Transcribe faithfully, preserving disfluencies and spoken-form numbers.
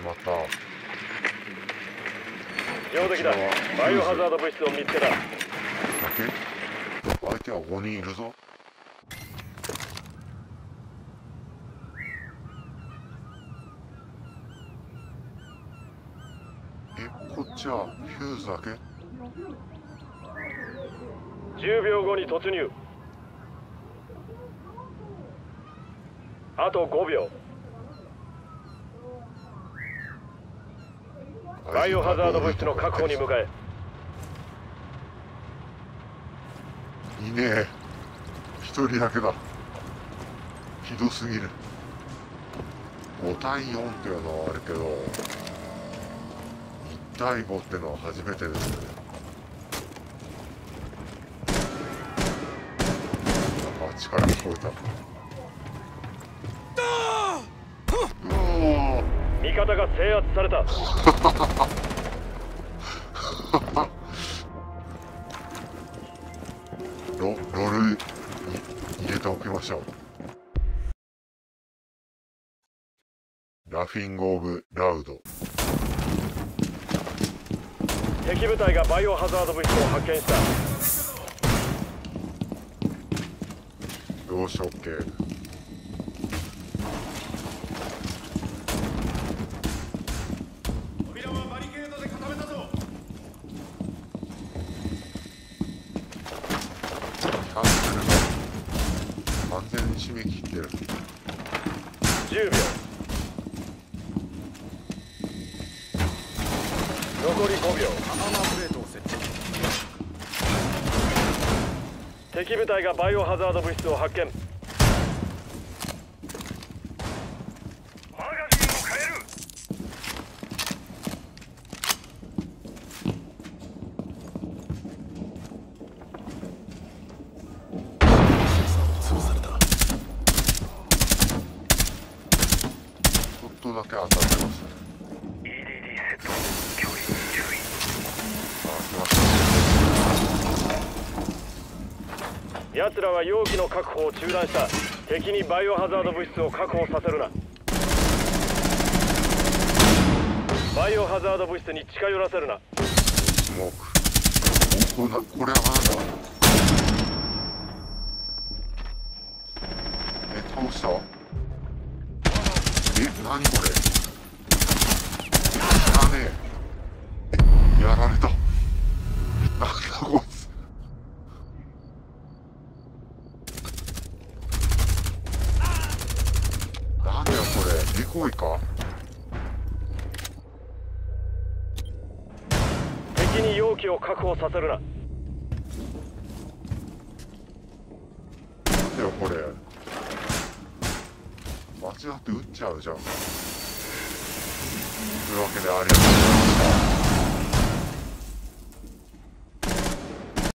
まった。 上出来だ。バイオハザード物質を見つけた。 だけ相手はごにんいるぞ。え、こっちはフューズだけ？ じゅうびょうごに突入。あとごびょう。バイオハザード物質の確保に向かえ。 いねえ。一人だけだ。ひどすぎる。ごたいよんっていうのはあるけど、いちたいごってのは初めてですね。あ、力が超えた。 味方が制圧された。 ロロールに入れておきましょう。ラフィング・オブ・ラウド。 敵部隊がバイオハザード物質を発見した。 よし、オッケー。 扉はバリケードで固めたぞ。 キャンセルが完全に締め切ってる。 じゅうびょう。残りごびょう。アーマープレートを設置。敵部隊がバイオハザード物質を発見。マガジンを変える。 潰された。ちょっとだけ当たってますね。 イーディーディー セット。距離に注意。 あ、来ました。 奴らは容器の確保を中断した。敵にバイオハザード物質を確保させるな。バイオハザード物質に近寄らせるな。 スモーク。ここな、これはなんだ？え、倒した？え、何これ？だねえ。やられた。なんだこいつ。なんだよこれ。デコイか？ 敵に容器を確保させるな。 なんだよこれ。間違って撃っちゃうじゃん。というわけでありがとうございました。